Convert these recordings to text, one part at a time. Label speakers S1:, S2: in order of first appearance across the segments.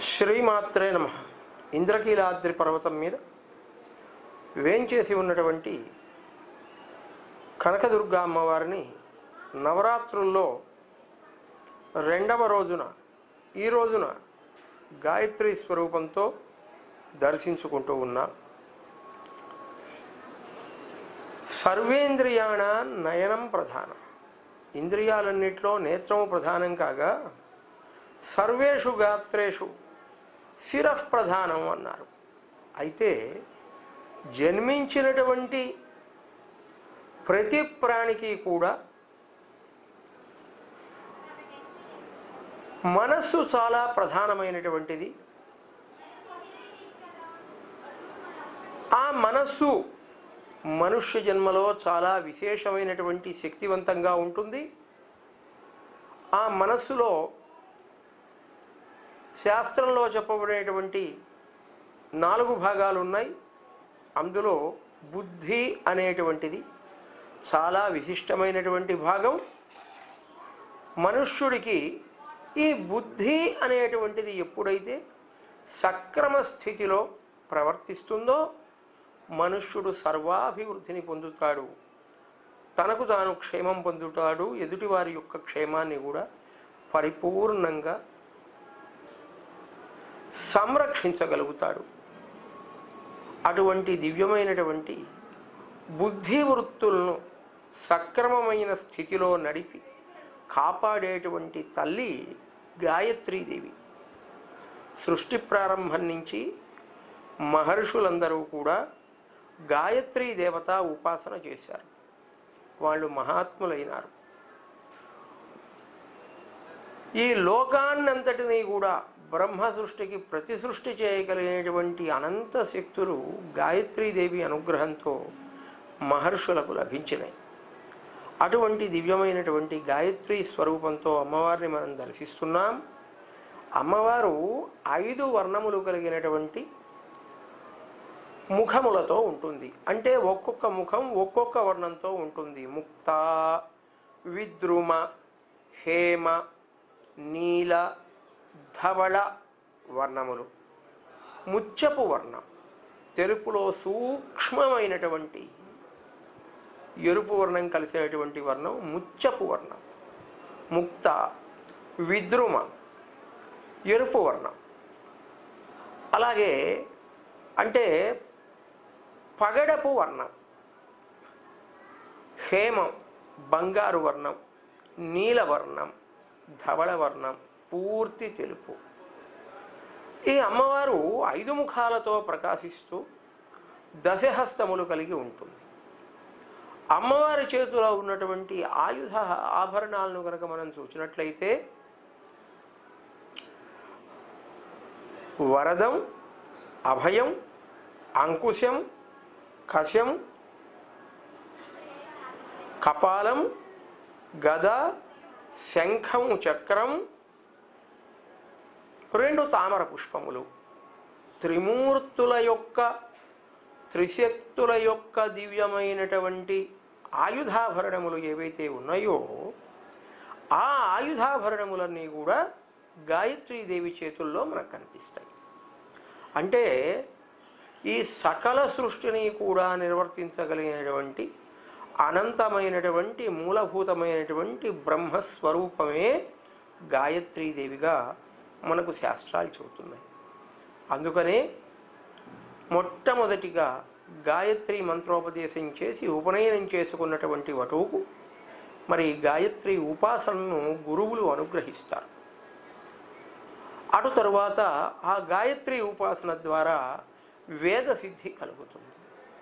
S1: శ్రీమాత్రే నమః. ఇంద్రకీలాద్రి పర్వతం మీద వేంచేసి ఉన్నటువంటి కనకదుర్గ అమ్మవారిని నవరాత్రుల్లో రెండవ రోజున ఈ రోజున గాయత్రి స్వరూపంతో దర్శించుకుంటూ ఉన్నా. సర్వేంద్రియాణ నయనం ప్రధానం. ఇంద్రియాలన్నిట్లో నేత్రము ప్రధానం కాగా సర్వేషు గాత్రేషు శిరః ప్రధానం అన్నారు. అయితే జన్మించినటువంటి ప్రతి ప్రాణికి కూడా మనస్సు చాలా ప్రధానమైనటువంటిది. ఆ మనస్సు మనుష్య జన్మలో చాలా విశేషమైనటువంటి శక్తివంతంగా ఉంటుంది. ఆ మనస్సులో శాస్త్రంలో చెప్పబడినటువంటి 4 భాగాలు ఉన్నాయి. అందులో బుద్ధి అనేటువంటిది చాలా విశిష్టమైనటువంటి భాగం. మనుష్యుడికి ఈ బుద్ధి అనేటువంటిది ఎప్పుడైతే సక్రమ స్థితిలో ప్రవర్తిస్తుందో మనుష్యుడు సర్వాభివృద్ధిని పొందుతాడు, తనకు తాను క్షేమం పొందుతాడు, ఎదుటివారి యొక్క క్షేమాన్ని కూడా పరిపూర్ణంగా సంరక్షించగలుగుతాడు. అటువంటి దివ్యమైనటువంటి బుద్ధి వృత్తులను సక్రమమైన స్థితిలో నడిపి కాపాడేటువంటి తల్లి గాయత్రీదేవి. సృష్టి ప్రారంభం నుంచి మహర్షులందరూ కూడా గాయత్రీ దేవత ఉపాసన చేశారు. వాళ్ళు మహాత్ములైనారు. ఈ లోకాన్నంతటినీ కూడా బ్రహ్మ సృష్టికి ప్రతి సృష్టి చేయగలిగినటువంటి అనంత శక్తులు గాయత్రీదేవి అనుగ్రహంతో మహర్షులకు లభించినాయి. అటువంటి దివ్యమైనటువంటి గాయత్రీ స్వరూపంతో అమ్మవారిని మనం దర్శిస్తున్నాం. అమ్మవారు 5 వర్ణములు కలిగినటువంటి ముఖములతో ఉంటుంది. అంటే ఒక్కొక్క ముఖం ఒక్కొక్క వర్ణంతో ఉంటుంది. ముక్త, విద్రుమ, హేమ, నీల, ధవళ వర్ణములు. ముత్యపు వర్ణం, తెలుపులో సూక్ష్మమైనటువంటి ఎరుపు వర్ణం కలిసినటువంటి వర్ణం ముత్యపు వర్ణం. ముక్త, విద్రుమ ఎరుపు వర్ణం. అలాగే అంటే పగడపు వర్ణం, హేమం బంగారు వర్ణం, నీలవర్ణం, ధవళ వర్ణం పూర్తి తెలుపు. ఈ అమ్మవారు 5 ముఖాలతో ప్రకాశిస్తూ దశహస్తములు కలిగి ఉంటుంది. అమ్మవారి చేతిలో ఉన్నటువంటి ఆయుధ ఆభరణాలను కనుక మనం చూసినట్లయితే వరదం, అభయం, అంకుశం, కశం, కపాలం, గద, శంఖం, చక్రం, 2 తామర పుష్పములు. త్రిమూర్తుల యొక్క త్రిశక్తుల యొక్క దివ్యమైనటువంటి ఆయుధాభరణములు ఏవైతే ఉన్నాయో ఆ ఆయుధాభరణములన్నీ కూడా గాయత్రీదేవి చేతుల్లో మనకు కనిపిస్తాయి. అంటే ఈ సకల సృష్టిని కూడా నిర్వర్తించగలిగినటువంటి అనంతమైనటువంటి మూలభూతమైనటువంటి బ్రహ్మస్వరూపమే గాయత్రీదేవిగా మనకు శాస్త్రాలు చెబుతున్నాయి. అందుకనే మొట్టమొదటిగా గాయత్రి మంత్రోపదేశం చేసి ఉపనయనం చేసుకున్నటువంటి వటువుకు మరి గాయత్రి ఉపాసనను గురువులు అనుగ్రహిస్తారు. అటు తరువాత ఆ గాయత్రి ఉపాసన ద్వారా వేదసిద్ధి కలుగుతుంది.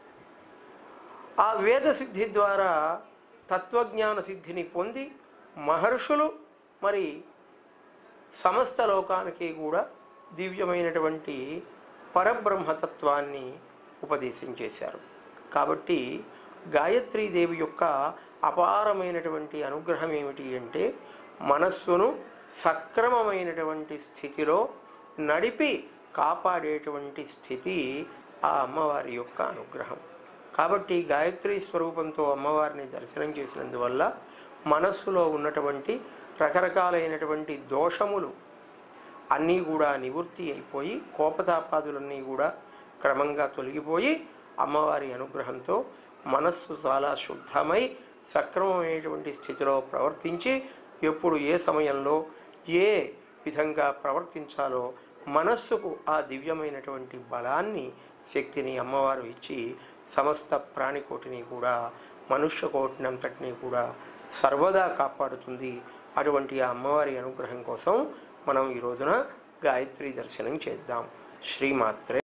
S1: ఆ వేదసిద్ధి ద్వారా తత్వజ్ఞాన సిద్ధిని పొంది మహర్షులు మరి సమస్త లోకానికి కూడా దివ్యమైనటువంటి పరబ్రహ్మతత్వాన్ని ఉపదేశం చేశారు. కాబట్టి గాయత్రీదేవి యొక్క అపారమైనటువంటి అనుగ్రహం ఏమిటి అంటే మనస్సును సక్రమమైనటువంటి స్థితిలో నడిపి కాపాడేటువంటి స్థితి ఆ అమ్మవారి యొక్క అనుగ్రహం. కాబట్టి గాయత్రీ స్వరూపంతో అమ్మవారిని దర్శనం చేసినందువల్ల మనస్సులో ఉన్నటువంటి రకరకాలైనటువంటి దోషములు అన్నీ కూడా నివృత్తి అయిపోయి కోపతాపాదులన్నీ కూడా క్రమంగా తొలగిపోయి అమ్మవారి అనుగ్రహంతో మనస్సు చాలా శుద్ధమై సక్రమమైనటువంటి స్థితిలో ప్రవర్తించి ఎప్పుడు ఏ సమయంలో ఏ విధంగా ప్రవర్తించాలో మనస్సుకు ఆ దివ్యమైనటువంటి బలాన్ని శక్తిని అమ్మవారు ఇచ్చి సమస్త ప్రాణికోటిని కూడా మనుష్య కోటినంతటినీ కూడా సర్వదా కాపాడుతుంది. అటువంటి ఆ అమ్మవారి అనుగ్రహం కోసం మనం ఈ రోజున గాయత్రి దర్శనం చేద్దాం. శ్రీమాత్రే